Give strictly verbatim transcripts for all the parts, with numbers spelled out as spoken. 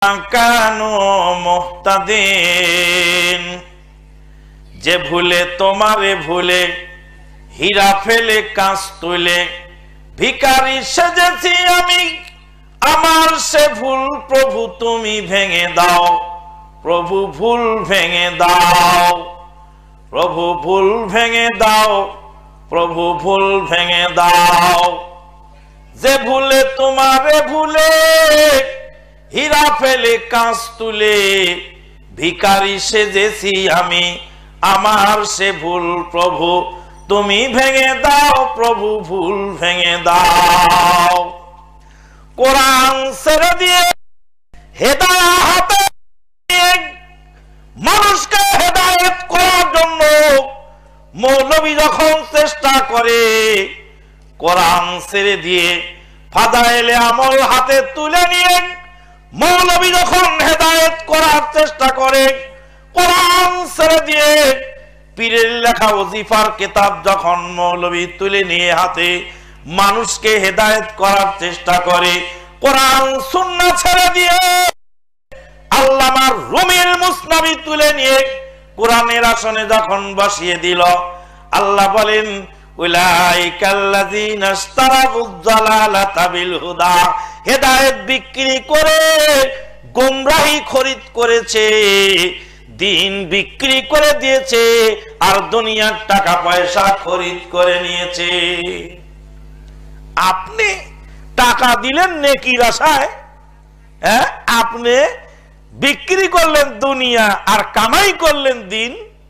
কানু মুহতাদিন, যে ভুলে তোমারে ভুলে হীরা ফেলে কাঁচ তুলে ভিখারি সেজেছি আমি, আমার সে ভুল প্রভু তুমি ভেঙে দাও, প্রভু ভুল ভেঙে দাও, প্রভু ভুল ভেঙে দাও, প্রভু ভুল ভেঙে দাও। যে ভুলে তোমারে ভুলে হীরা ফেলে কাঁচ তুলে ভিখারি সেজেছি আমি, আমার সে ভুল প্রভু তুমি ভেঙে দাও, প্রভু ভুল ভেঙে দাও। কোরআন ছেড়ে দিয়ে হেদায়েত হাতে মানুষকে হেদায়েত করার জন্য মৌলবী যখন চেষ্টা করে, কোরআন ছেড়ে দিয়ে ফাদায়েলে আমল হাতে তুলে নিয়ে মৌলবী যখন হেদায়েত করার চেষ্টা করে, কোরআন ছেড়ে দিয়ে পীরের লেখা ওজিফার কিতাব যখন মৌলবী তুলে নিয়ে হাতে মানুষকে হেদায়েত করার চেষ্টা করে, কোরআন সুন্নাহ ছেড়ে দিয়ে আল্লামা রুমির মুসনাবি তুলে নিয়ে কোরআনের আসনে যখন বসিয়ে দিল, আল্লাহ বলেন উলাইকাল্লাযীনা ইশতারাবুদ যালালাতা বিল হুদা, হেদায়েত বিক্রি করে গোমরাহি খরিদ করেছে, দিন বিক্রি করে দিয়েছে, আর দুনিয়ার টাকা পয়সা খরিদ করে নিয়েছে। আপনি টাকা দিলেন নেকির আশায়, হ্যাঁ, আপনি বিক্রি করলেন দুনিয়া আর কামাই করলেন দিন।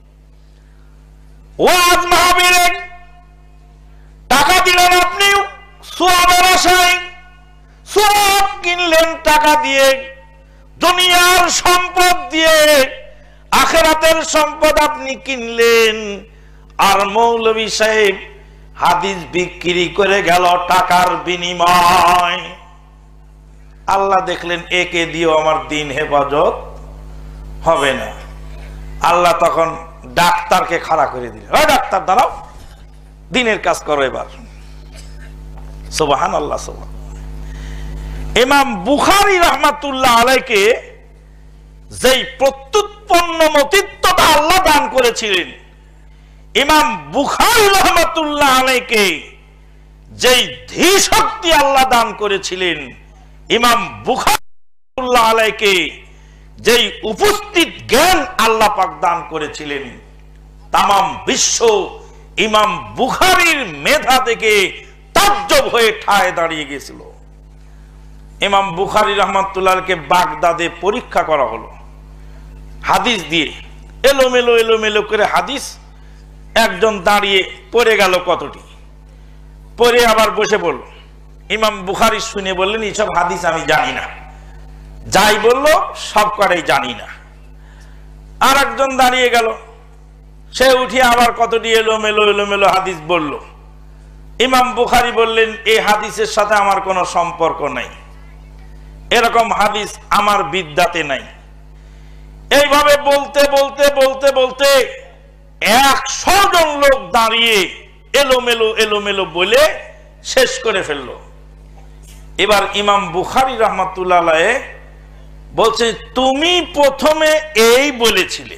ওয়াজ মাহফিলে টাকা দিলেন আপনি সওয়াবের আশায়, সওয়াব কিনলেন টাকা দিয়ে, দুনিয়ার সম্পদ দিয়ে আখিরাতের সম্পদ আপনি কিনলেন। আর মৌলভী সাহেব হাদিস বিক্রি করে গেল টাকার বিনিময়। আল্লাহ দেখলেন একে দিয়েও আমার দিন হেফাজত হবে না। আল্লাহ তখন ডাক্তারকে খাড়া করে দিলেন, ওই ডাক্তার দাঁড়াও, দিনের কাজ করো এবার। সুবহানাল্লাহ। সুবহান। ইমাম বুখারী রাহমাতুল্লাহ আলাইকে যেই প্রত্যুৎপন্ন মতিত্বটা আল্লাহ দান করেছিলেন, ইমাম বুখারী রাহমাতুল্লাহ আলাইকে যেই ধী শক্তি আল্লাহ দান করেছিলেন, ইমাম বুখারী রাহমাতুল্লাহ আলাইকে যেই উপস্থিত জ্ঞান আল্লাহ পাক দান করেছিলেন, তামাম বিশ্ব ইমাম বুখারীর মেধা থেকে তাজ্জব হয়ে ঠায় দাঁড়িয়ে গেছিল। ইমাম বুখারী রাহমাতুল্লাহকে বাগদাদে পরীক্ষা করা হলো হাদিস দিয়ে, এলোমেলো এলোমেলো করে হাদিস, একজন দাঁড়িয়ে পড়ে গেল কতটি, পরে আবার বসে পড়ল। ইমাম বুখারী শুনে বললেন, এইসব হাদিস আমি জানি না, যাই বললো সব কটাই জানি না। আর একজন দাঁড়িয়ে গেল, সে উঠে আবার কতটি এলোমেলো এলোমেলো হাদিস বলল। ইমাম বুখারী বললেন, এই হাদিসের সাথে আমার কোনো সম্পর্ক নাই, এরকম হাদিস আমার বিদ্যাতে নাই। এইভাবে বলতে বলতে বলতে বলতে একশো জন লোক দাঁড়িয়ে এলোমেলো এলোমেলো বলে শেষ করে ফেলল। এবার ইমাম বুখারী রাহমাতুল্লাহ আলাইহি বলছে, তুমি প্রথমে এই বলেছিলে,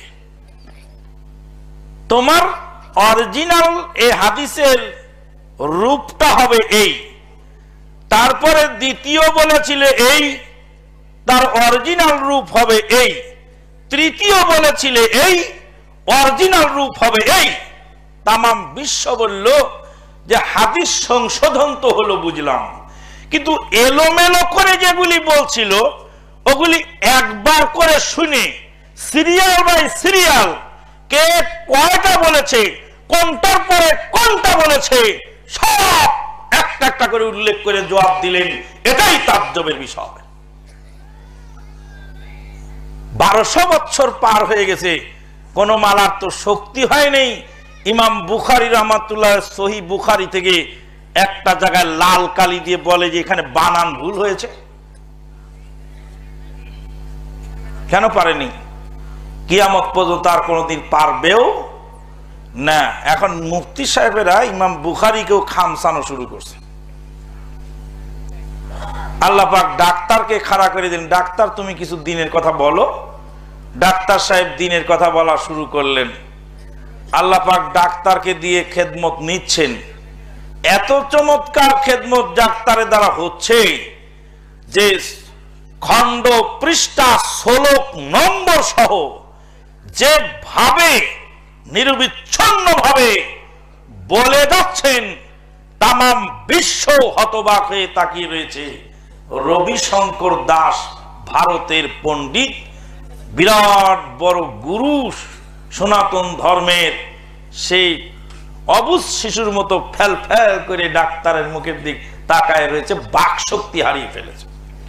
তোমার অরিজিনাল এই হাদিসের রূপটা হবে এই, তারপরে দ্বিতীয় বলেছিলে এই, তার অরিজিনাল রূপ হবে এই, তৃতীয় বলেছিলে এই, অরিজিনাল রূপ হবে এই। তামাম বিশ্ব বলল যে হাদিস সংশোধন তো হলো বুঝলাম, কিন্তু এলোমেলো করে যেগুলি বলছিল ওগুলি একবার করে শুনে সিরিয়াল বাই সিরিয়াল কে কয়টা বলেছে, কোনটার পরে কোনটা বলেছে, সব একটা একটা করে উল্লেখ করে জবাব দিলেন। এটাই তাজ্জবের বিষয়। বারোশো বছর পার হয়ে গেছে, কোন মালার তো শক্তি হয় নেই। ইমাম বুখারী রাহমাতুল্লাহ সহিহ বুখারী থেকে একটা জায়গায় লাল কালি দিয়ে বলে যে এখানে বানান ভুল হয়েছে। কেন পারেনি? কিয়ামত পর্যন্ত আর কোনদিন পারবেও না। এখন মুফতি সাহেবেরা ইমাম বুখারীকেও খামসানো শুরু করছে। আল্লাহ পাক ডাক্তারকে খাড়া করে দিলেন, ডাক্তার তুমি কিছু দিনের কথা বলো। ডাক্তার সাহেব দিনের কথা বলা শুরু করলেন। আল্লাহ পাক ডাক্তারকে দিয়ে খেদমত নিচ্ছেন। এত চমৎকার খেদমত ডাক্তারের দ্বারা হচ্ছে যে খণ্ড পৃষ্ঠা শ্লোক নম্বর সহ যেভাবে নিরবিচ্ছিন্ন ভাবে বলে যাচ্ছেন, তামাম বিশ্ব হতবাক হয়ে তাকিয়ে রয়েছে। রবিশঙ্কর দাস ভারতের পণ্ডিত, বিরাট বড় গুরু, সনাতন ধর্মের, সেই অবুঝ শিশুর মতো ফেল ফেল করে ডাক্তারের মুখের দিক তাকায় রয়েছে, বাক শক্তি হারিয়ে ফেলেছে।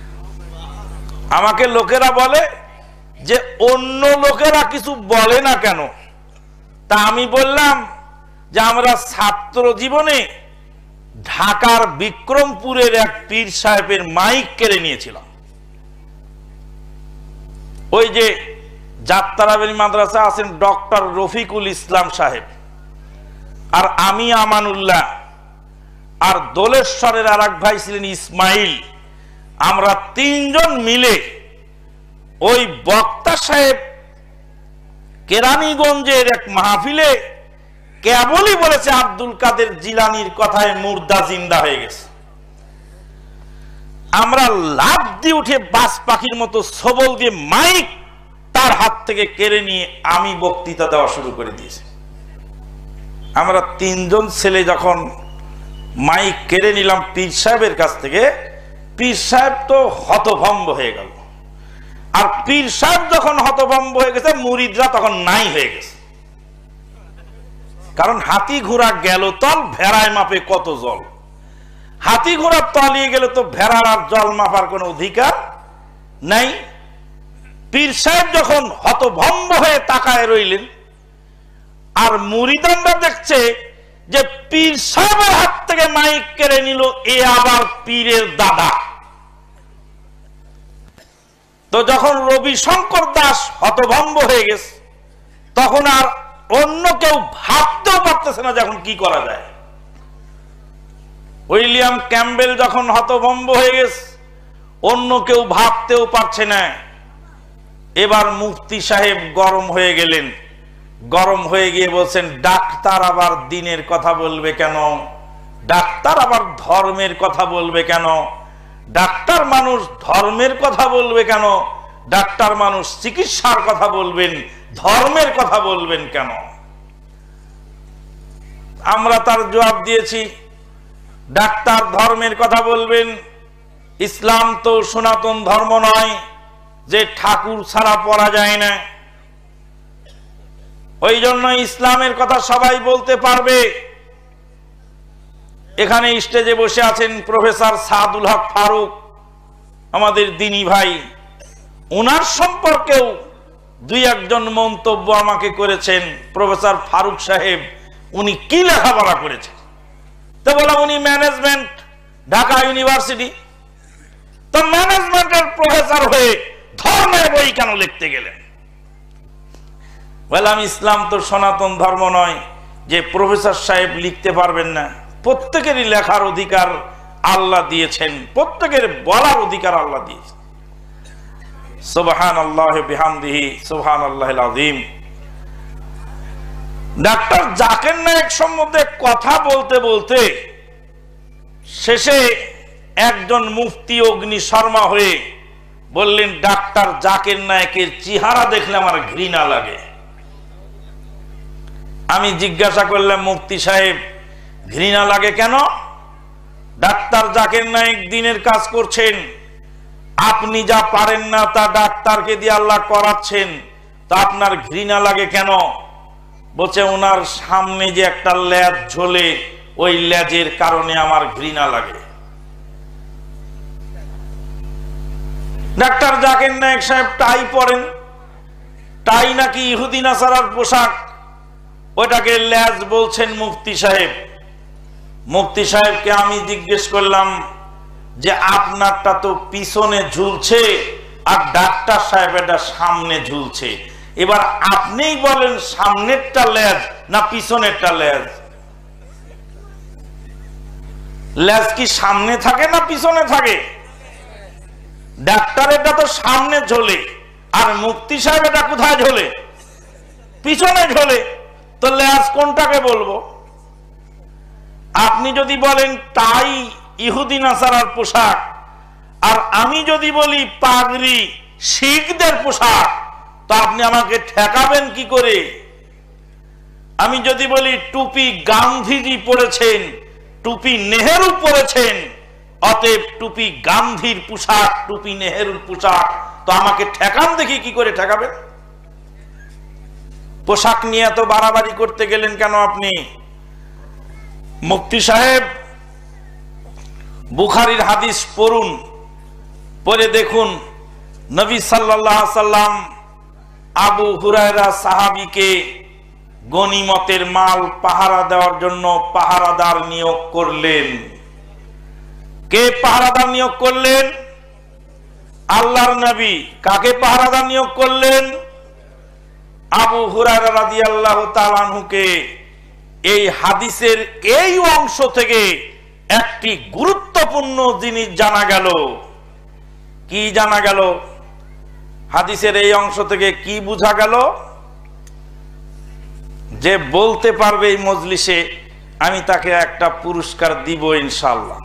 আমাকে লোকেরা বলে যে অন্য লোকেরা কিছু বলে না কেন, তা আমি বললাম যে আমরা ছাত্র জীবনে ঢাকার বিক্রমপুরের এক পীর সাহেবের মাইক কেড়ে নিয়েছিলাম। ওই যে যাত্রাবাড়ি মাদ্রাসা আছেন ডক্টর রফিকুল ইসলাম সাহেব, আর আমি আমানুল্লাহ, আর দোলেশ্বরের আর এক ভাই ছিলেন ইসমাইল, আমরা তিনজন মিলে ওই বক্তা সাহেব কেরানীগঞ্জের এক মাহফিলে কেবলই বলেছে আব্দুল কাদের জিলানির কথায় মুর্দা জিন্দা হয়ে গেছে। আমরা লাফ দিয়ে উঠে বাস পাখির মতো সবল দিয়ে মাইক তার হাত থেকে কেড়ে নিয়ে আমি বক্তৃতা দেওয়া শুরু করে দিয়েছি। আমরা তিনজন ছেলে যখন মাইক কেড়ে নিলাম পীর সাহেবের কাছ থেকে, পীর সাহেব তো হতভম্ব হয়ে গেল। আর পীর সাহেব যখন হতভম্ব হয়ে গেছে, মুরিদরা তখন নাই হয়ে গেছে। কারণ হাতি ঘোড়া গেল তল, ভেড়ায় মাপে কত জল। হাতি ঘোড়া তলিয়ে গেলে তো ভেড়ার আর জল মাপার কোনো অধিকার নাই। পীর সাহেব যখন হতভম্ব হয়ে তাকায় রইলেন, আর মুরিদানরা দেখছে যে পীর সাহেবের হাত থেকে মাইক কেড়ে নিল, এ আবার পীরের দাদা। তো যখন রবিশঙ্কর দাস হতভম্ব হয়ে গেছে, তখন আর অন্য কেউ ভাবতেও পারতেছে না যখন কি করা যায়। উইলিয়াম ক্যাম্বেল যখন হতভম্ব হয়ে গেছে, অন্য কেউ ভাবতেও পারছে না। এবার মুফতি সাহেব গরম হয়ে গেলেন। গরম হয়ে গিয়ে বলছেন, ডাক্তার আবার দিনের কথা বলবে কেন? ডাক্তার আবার ধর্মের কথা বলবে কেন? ডাক্তার মানুষ ধর্মের কথা বলবে কেন? ডাক্তার মানুষ চিকিৎসার কথা বলবেন, ধর্মের কথা বলবেন কেন? আমরা তার জবাব দিয়েছি, ডাক্তার ধর্মের কথা বলবেন। ইসলাম তো সনাতন ধর্ম নয় যে ঠাকুর ছাড়া পড়া যায় না। ওই জন্য ইসলামের কথা সবাই বলতে পারবে। এখানে স্টেজে বসে আছেন প্রফেসর সাদুল হক ফারুক, আমাদের দিনী ভাই। ওনার সম্পর্কেও দুই একজন মন্তব্য আমাকে করেছেন। প্রফেসর ফারুক সাহেব উনি কি লেখাপড়া করেছেন? তো বললাম উনি ম্যানেজমেন্ট, ঢাকা ইউনিভার্সিটি। তো ম্যানেজমেন্টের প্রফেসর হয়ে ধর্মের বই কেন লিখতে গেলেন? বললাম ইসলাম তো সনাতন ধর্ম নয় যে প্রফেসর সাহেব লিখতে পারবেন না। প্রত্যেকেরই লেখার অধিকার আল্লাহ দিয়েছেন, প্রত্যেকের বলার অধিকার আল্লাহ দিয়েছেন। সুবহানাল্লাহ বিহামদিহি সুবহানাল্লাহিল আযীম। ডাক্তার জাকির নায়েক সম্বন্ধে কথা বলতে বলতে শেষে একজন মুফতি অগ্নি শর্মা হয়ে বললেন, ডাক্তার জাকির নায়েকের চেহারা দেখলে আমার ঘৃণা লাগে। আমি জিজ্ঞাসা করলাম, মুফতি সাহেব ঘৃণা লাগে কেন? ডাক্তার জাকির নায়েক দিনের কাজ করছেন, আপনি যা পারেন না তা ডাক্তারকে দিয়ে আল্লাহ করাচ্ছেন, তা আপনার ঘৃণা লাগে কেন? বলছে ওনার সামনে যে একটা লেজ ঝোলে, ওই লেজের কারণে আমার ঘৃণা লাগে। ডাক্তার জাকির নায়েক সাহেব টাই পরেন, টাই নাকি ইহুদি নাসারার পোশাক, ওটাকে লেজ বলছেন মুফতি সাহেব। মুফতি সাহেবকে আমি জিজ্ঞেস করলাম যে আপনারটা তো পিছনে ঝুলছে আর ডাক্তার সাহেব এটা সামনে ঝুলছে, এবার আপনিই বলেন সামনেরটা লেজ না পিছনেরটা লেজ? লেজ কি সামনে থাকে না পিছনে থাকে? ডাক্তার এটা তো সামনে ঝোলে, আর মুফতি সাহেব এটা কোথায় ঝোলে? পিছনে ঝোলে। তো লেজ কোনটাকে বলবো? আপনি যদি বলেন তাই ইহুদি নাসারার পোশাক, আর আমি যদি বলি পাগড়ি শিখদের পোশাক, তো আপনি আমাকে ঠেকাবেন কি করে? আমি যদি বলি টুপি গান্ধীজি পরেছেন, টুপি নেহেরু পরেছেন, অতএব টুপি গান্ধীর পোশাক, টুপি নেহেরুর পোশাক, তো আমাকে ঠেকান দেখি কি করে ঠেকাবেন? পোশাক নিয়ে এত বাড়াবাড়ি করতে গেলেন কেন আপনি? মুফতি সাহেব বুখারীর হাদিস পড়ুন, পড়ে দেখুন নবী সাল্লাল্লাহু আলাইহি সাল্লাম আবু হুরায়রা সাহাবীকে গনিমতের মাল পাহারা দেওয়ার জন্য পাহারাদার নিয়োগ করলেন। কে পাহারাদার নিয়োগ করলেন? আল্লাহর নবী। কাকে পাহারাদার নিয়োগ করলেন? আবু হুরায়রা রাদিয়াল্লাহু তাআলা আনহুকে। এই হাদিসের এই অংশ থেকে একটি গুরুত্বপূর্ণ জিনিস জানা গেল। কি জানা গেল? হাদিসের এই অংশ থেকে কি বোঝা গেল? যে বলতে পারবে এই মজলিসে, আমি তাকে একটা পুরস্কার দিব ইনশাআল্লাহ।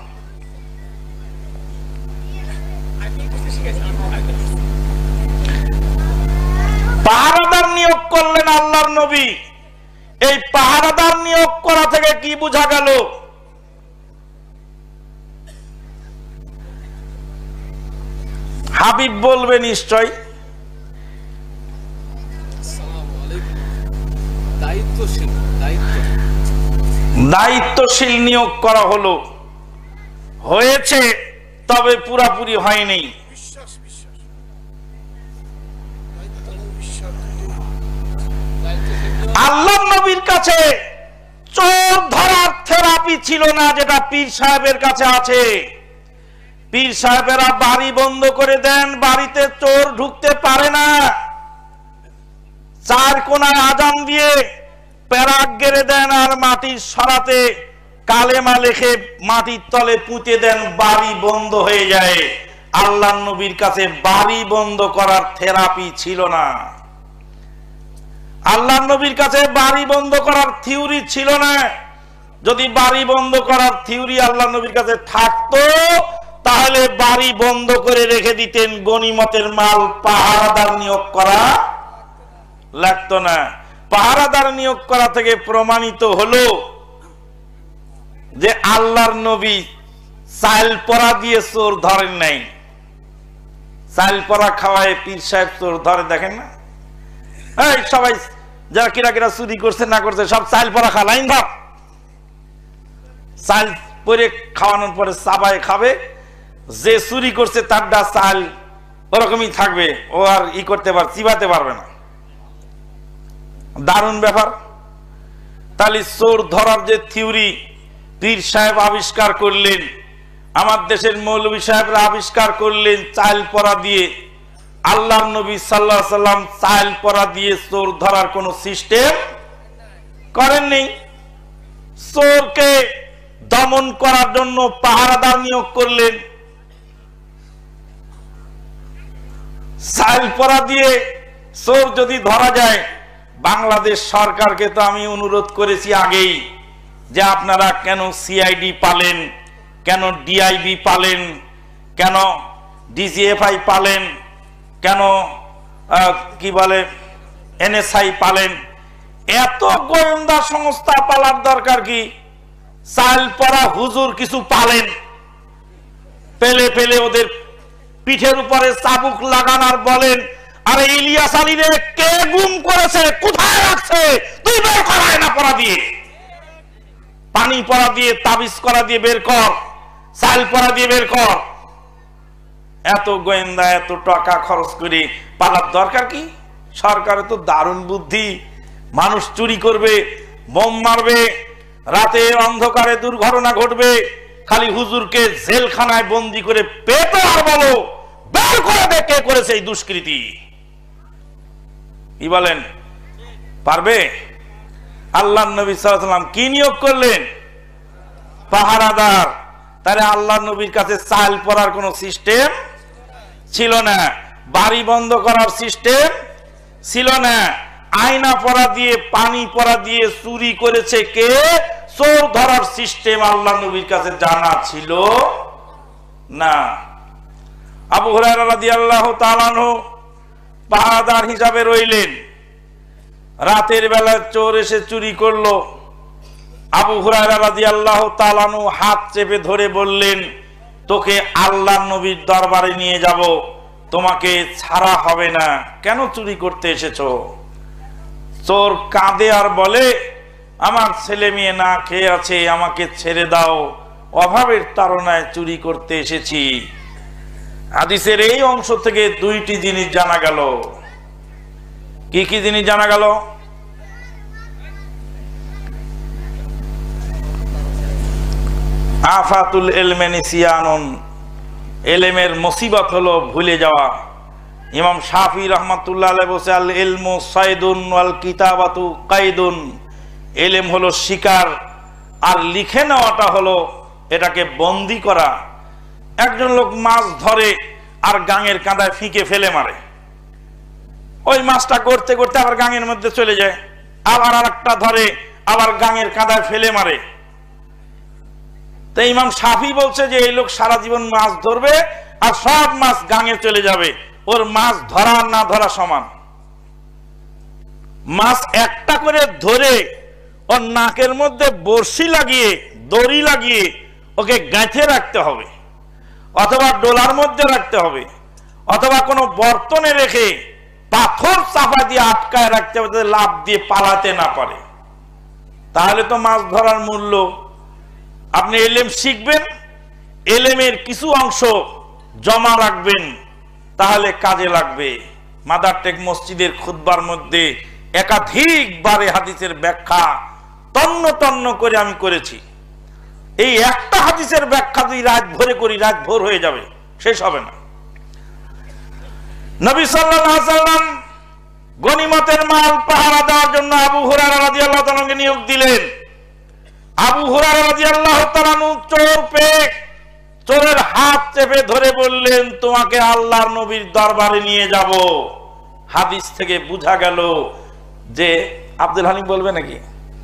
পাহারাদার নিয়োগ করলেন আল্লাহর নবী। এই পাহারাদার নিয়োগ করা থেকে কি বোঝা গেল? হাবিব বলবে নিশ্চয়। দায়িত্বশীল নিয়োগ করা হলো, হয়েছে, তবে পুরাপুরি হয়নি। আল্লাহ নবীর কাছে চোর ধরার থেরাপি ছিল না, যেটা পীর সাহেবের কাছে আছে। পীর সাহেবেরা বাড়ি বন্ধ করে দেন, বাড়িতে চোর ঢুকতে পারে না। চার কোনায় আজান দিয়ে প্যারাক গেড়ে দেন, আর মাটির সরাতে কালেমা লিখে মাটির তলে পুঁতে দেন, বাড়ি বন্ধ হয়ে যায়। আল্লাহ নবীর কাছে বাড়ি বন্ধ করার থেরাপি ছিল না। আল্লাহ নবীর কাছে বাড়ি বন্ধ করার থিওরি ছিল না। যদি বাড়ি বন্ধ করার থিওরি আল্লাহ নবীর কাছে থাকতো, তাহলে বাড়ি বন্ধ করে রেখে দিতেন, গনিমতের মাল পাহারাদার নিয়োগ করা লাগতো না। পাহারাদার নিয়োগ করা থেকে প্রমাণিত হলো যে আল্লাহর নবী চাল পরা দিয়ে চোর ধরেন নাই। চাল পরা খাওয়ায় পীর সাহেব চোর ধরে, দেখেন না? এই সবাই যারা কিরা কিরা চুরি করছে না করছে সব চাল পরা খা, লাইন ধর। চাল পরে খাওয়ানোর পরে চাবায় খাবে, যে চুরি করছে তারটা চাল ওরকমই থাকবে, ও আর ই করতে পার চিবাতে পারবে না। দারুণ ব্যাপার। তাহলে চোর ধরার যে থিওরি পীর সাহেব আবিষ্কার করলেন, আমার দেশের মৌলভী সাহেবরা আবিষ্কার করলেন চাল পরা দিয়ে। আল্লাহর নবী সাল্লাল্লাহু আলাইহি সাল্লাম চাল পরা দিয়ে চোর ধরার কোন সিস্টেম করেননি। চোরকে দমন করার জন্য পাহারাদার নিয়োগ করলেন। চাল পরা দিয়ে চোর যদি ধরা যায়, বাংলাদেশ সরকারকে তো আমি অনুরোধ করেছি আগেই যে আপনারা কেন সিআইডি পালেন, কেন ডিআইবি পালেন, কেন ডিজিএফআই পালেন, কেন কি বলে এনএসআই পালেন, এত গোয়েন্দা সংস্থা পালার দরকার কি? চাল পরা হুজুর কিছু পালেন, পেলে পেলে ওদের পিঠের উপরে চাবুক লাগান আর বলেন, আরে ইলিয়াস আলীরে কে গুম করেছে, কোথায় রাখছে, তুই বের করায় না পড়া দিয়ে, পানি পড়া দিয়ে, তাবিজ করা দিয়ে বের কর, চাল পড়া দিয়ে বের কর। এত গোয়েন্দা এত টাকা খরচ করে পালার দরকার কি? সরকারের তো দারুণ বুদ্ধি। মানুষ চুরি করবে, বোম মারবে, রাতে অন্ধকারে দুর্ঘটনা ঘটবে, খালি হুজুরকে জেলখানায় বন্দি করে পেটো আর বলো বের করে দে কে করেছে এই দুষ্কৃতি। কি বলেন? পারবে? আল্লাহ নবী সাল্লাল্লাহু আলাইহি ওয়াসাল্লাম কি নিয়োগ করলেন? পাহারাদার। তাহলে আল্লাহ নবীর কাছে চাল পরার কোন সিস্টেম ছিল না, বাড়ি বন্ধ করার সিস্টেম ছিল না, আয়না পরা দিয়ে পানি পরা দিয়ে চুরি করেছে কে, চোর ধরার সিস্টেম আল্লাহ নবীর কাছে জানা ছিল না। আবু হুরায়রা রাদিয়াল্লাহু তাআলা আনহু পাহারাদার হিসাবে রইলেন। রাতের বেলা চোর এসে চুরি করলো। আবু হুরায়রা রাদিয়াল্লাহু তাআলা আনহু হাত চেপে ধরে বললেন, তোকে আল্লাহর নবীর দরবারে নিয়ে যাব, তোমাকে ছাড়া হবে না। কেন চুরি করতে এসেছো? চোর কাঁদে আর বলে, আমার ছেলে মেয়ে না খেয়ে আছে, আমাকে ছেড়ে দাও, অভাবের তাড়নায় চুরি করতে এসেছি। হাদিসের এই অংশ থেকে দুইটি জিনিস জানা গেল। কি কি জিনিস জানা গেল? আফাতুল ইলমি নিসিয়ানুন, ইলমের মুসিবত হলো ভুলে যাওয়া। ইমাম শাফি রাহমাতুল্লাহ আলাইহি বলেছে, আল ইলমু সাইদুন ওয়াল কিতাবাতু কাইদুন, ইলম হলো শিকার আর লিখে নেওয়াটা হলো এটাকে বন্দি করা। একজন লোক মাছ ধরে আর গাঙের কাঁদায় ফিকে ফেলে মারে, ওই মাছটা করতে করতে আবার গাঙের মধ্যে চলে যায়, আবার আরেকটা ধরে আবার গাঙের কাঁদায় ফেলে মারে। তো ইমাম শাফি বলছে যে এই লোক সারা জীবন মাছ ধরবে আর সব মাছ গাঙে চলে যাবে, ওর মাছ ধরা না ধরা সমান। মাছ একটা করে ধরে ওর নাকের মধ্যে বড়শি লাগিয়ে দড়ি লাগিয়ে ওকে গাঁথে রাখতে হবে, অথবা ডোলার মধ্যে রাখতে হবে, অথবা কোনো বর্তনে রেখে পাথর চাপা দিয়ে আটকায় রাখতে হবে, লাফ দিয়ে পালাতে না পারে। তাহলে তো মাছ ধরার মূল্য। আপনি এলেম শিখবেন, এলেমের কিছু অংশ জমা রাখবেন, তাহলে কাজে লাগবে। মাদার টেক মসজিদের খুতবার মধ্যে একাধিকবারে হাদিসের ব্যাখ্যা তন্ন তন্ন করে আমি করেছি। এই একটা হাদিসের ব্যাখ্যা যদি রাত ভরে করি, রাত ভোর হয়ে যাবে, শেষ হবে না। নবী সাল্লাল্লাহু আলাইহি ওয়াসাল্লাম গনিমতের মাল পাহারা দেওয়ার জন্য আবু হুরায়রা রাদিয়াল্লাহু তাআলাকে নিয়োগ দিলেন। আবু হুরায়রা রাদিয়াল্লাহু তাআলা চোর পেয়ে চোরের হাত চেপে ধরে বললেন, তোমাকে আল্লাহর নবীর দরবারে নিয়ে যাব। হাদিস থেকে বোঝা গেল যে, আব্দুল হালিম বলবে নাকি?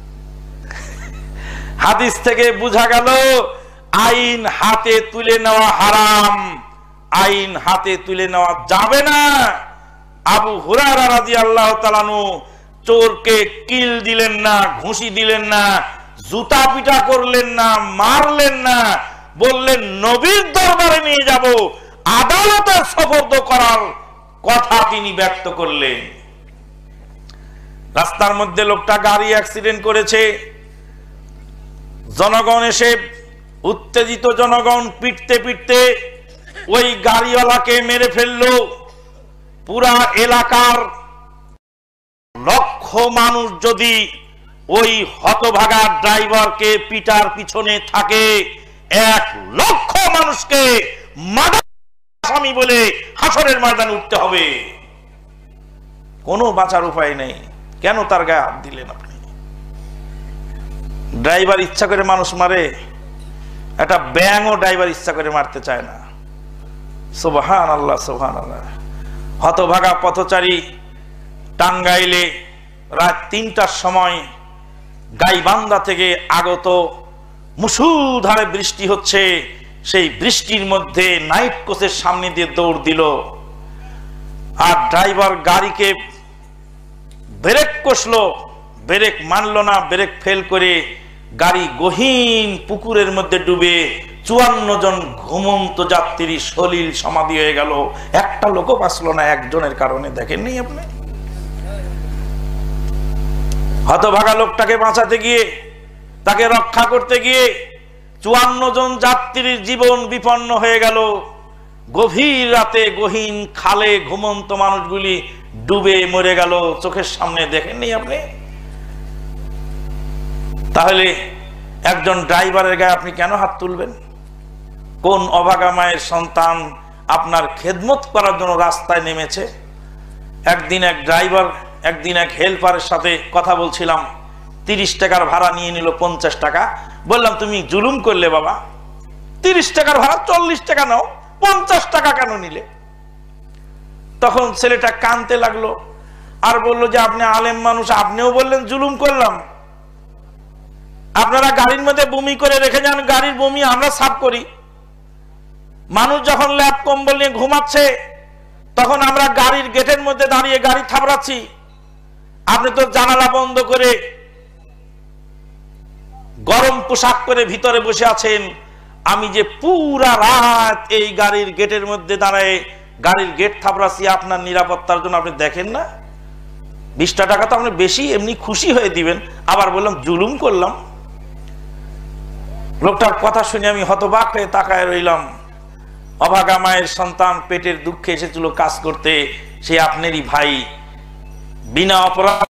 হাদিস থেকে বোঝা গেল আইন হাতে তুলে নেওয়া হারাম, আইন হাতে তুলে নেওয়া যাবে না। আবু হুরায়রা রাদিয়াল্লাহু তাআলা চোরকে কিল দিলেন না, ঘুষি দিলেন না, জুতা পিটা করলেন না, মারলেন না, বললেন নবীর দরবারে নিয়ে যাব, আদালতে সুপর্দ করার কথা তিনি ব্যক্ত করলেন। রাস্তার মধ্যে লোকটা গাড়ি অ্যাক্সিডেন্ট করেছে, জনগণ এসে উত্তেজিত জনগণ পিটতে পিটতে ওই গাড়িওয়ালাকে মেরে ফেললো। পুরা এলাকার লক্ষ মানুষ যদি ওই হতভাগা ড্রাইভারকে পিটার পিছনে থাকে, এক লক্ষ মানুষকে আসামি বলে হাসরের ময়দানে উঠতে হবে। কোনো বাঁচার উপায় নেই। কেন তার গায়ে হাত দিলেন আপনি? ড্রাইভার ইচ্ছা করে মানুষ মারে? একটা ব্যাঙও ড্রাইভার ইচ্ছা করে মারতে চায় না। সুবহানাল্লাহ, সুবহানাল্লাহ। হতভাগা পথচারী টাঙ্গাইলে রাত তিনটার সময় গাইবান্ধা থেকে আগত মুষলধারে বৃষ্টি হচ্ছে, সেই বৃষ্টির মধ্যে নাইট কোচের সামনে দিয়ে দৌড় দিল, আর ড্রাইভার গাড়িকে ব্রেক কষলো, ব্রেক মানলো না, ব্রেক ফেল করে গাড়ি গহীন পুকুরের মধ্যে ডুবে চুয়ান্ন জন ঘুমন্ত যাত্রী সলিল সমাধি হয়ে গেল। একটা লোকও বাঁচলো না একজনের কারণে। দেখেননি আপনি? হতভাগা লোকটাকে বাঁচাতে গিয়ে, তাকে রক্ষা করতে গিয়ে চুয়ান্ন জন যাত্রীর জীবন বিপন্ন হয়ে গেল। গভীর রাতে গহীন খালে ঘুমন্ত মানুষগুলি ডুবে মরে গেল, চোখের সামনে। দেখেননি আপনি? তাহলে একজন ড্রাইভারের গায়ে আপনি কেন হাত তুলবেন? কোন অভাগা মায়ের সন্তান আপনার খেদমত করার জন্য রাস্তায় নেমেছে? একদিন এক ড্রাইভার, একদিন এক হেল্পারের সাথে কথা বলছিলাম, তিরিশ টাকার ভাড়া নিয়ে নিল পঞ্চাশ টাকা। বললাম, তুমি জুলুম করলে বাবা, তিরিশ টাকার ভাড়া চল্লিশ টাকা নাও, পঞ্চাশ টাকা কেন নিলে? তখন ছেলেটা কাঁদতে লাগলো আর বলল যে আপনি আলেম মানুষ, আপনিও বললেন জুলুম করলাম। আপনারা গাড়ির মধ্যে বমি করে রেখে যান, গাড়ির বমি আমরা সাফ করি। মানুষ যখন ল্যাপ কম্বল নিয়ে ঘুমাচ্ছে তখন আমরা গাড়ির গেটের মধ্যে দাঁড়িয়ে গাড়ি থাপড়াচ্ছি। আপনি তো জানালা বন্ধ করে গরম পোশাক পরে ভিতরে বসে আছেন। আমি যে পুরা রাত এই গাড়ির গেটের মধ্যে দাঁড়ায় গাড়ির গেট থাপড়াচ্ছি আপনার নিরাপত্তার জন্য, আপনি দেখেন না? বিশটা টাকা তো আপনি বেশি এমনি খুশি হয়ে দিবেন, আবার বললাম জুলুম করলাম। লোকটার কথা শুনে আমি হতবাক হয়ে তাকায় রইলাম। অভাগা মায়ের সন্তান পেটের দুঃখে এসেছিল কাজ করতে, সে আপনারই ভাই, বিনা অপরাধ